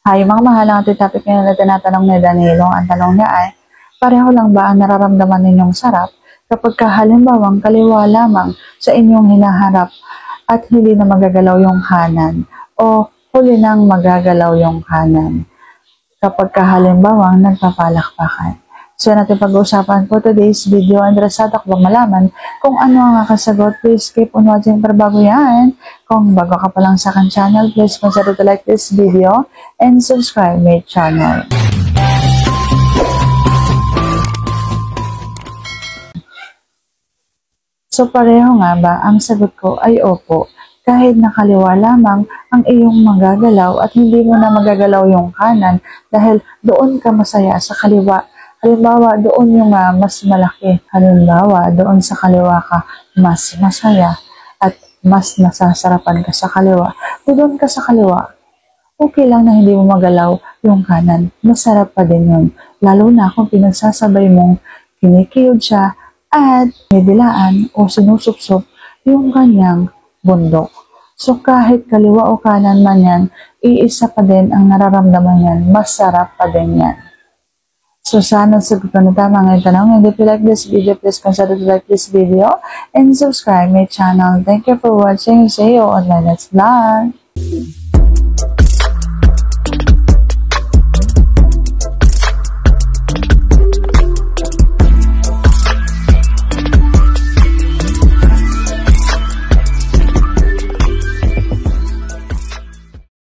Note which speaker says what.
Speaker 1: Hi mga mahal, ang ating topic ngayon na tinatanong ni Danilo. Ang tanong niya ay, pareho lang ba ang nararamdaman ninyong sarap kapag halimbawang kaliwa lamang sa inyong hinaharap at hindi na magagalaw yung kanan o huli nang magagalaw yung kanan kapag halimbawang nagpapalakpakan? So natin pag-uusapan po today's video. Interesado ko malaman kung ano ang kasagot. Please keep on watching para bago yan. Kung bago ka pa lang sa akin channel, please consider to like this video and subscribe my channel. So pareho nga ba? Ang sagot ko ay opo. Kahit nakaliwa lamang ang iyong magagalaw at hindi mo na magagalaw yung kanan dahil doon ka masaya sa kaliwa. Halimbawa, doon yung mas malaki. Halimbawa, doon sa kaliwa ka mas masaya at mas nasasarapan ka sa kaliwa. Doon ka sa kaliwa, okay lang na hindi mo magalaw yung kanan. Masarap pa din yun. Lalo na kung pinagsasabay mong kinikiyod siya at nidilaan o sinusupsop yung kanyang bundok. So kahit kaliwa o kanan man yan, iisa pa din ang nararamdaman yan. Masarap pa din yan. So sana sagot ko na tama ngayon tanong. And if you like this video, please consider to like this video and subscribe my channel. Thank you for watching. See you on my next vlog.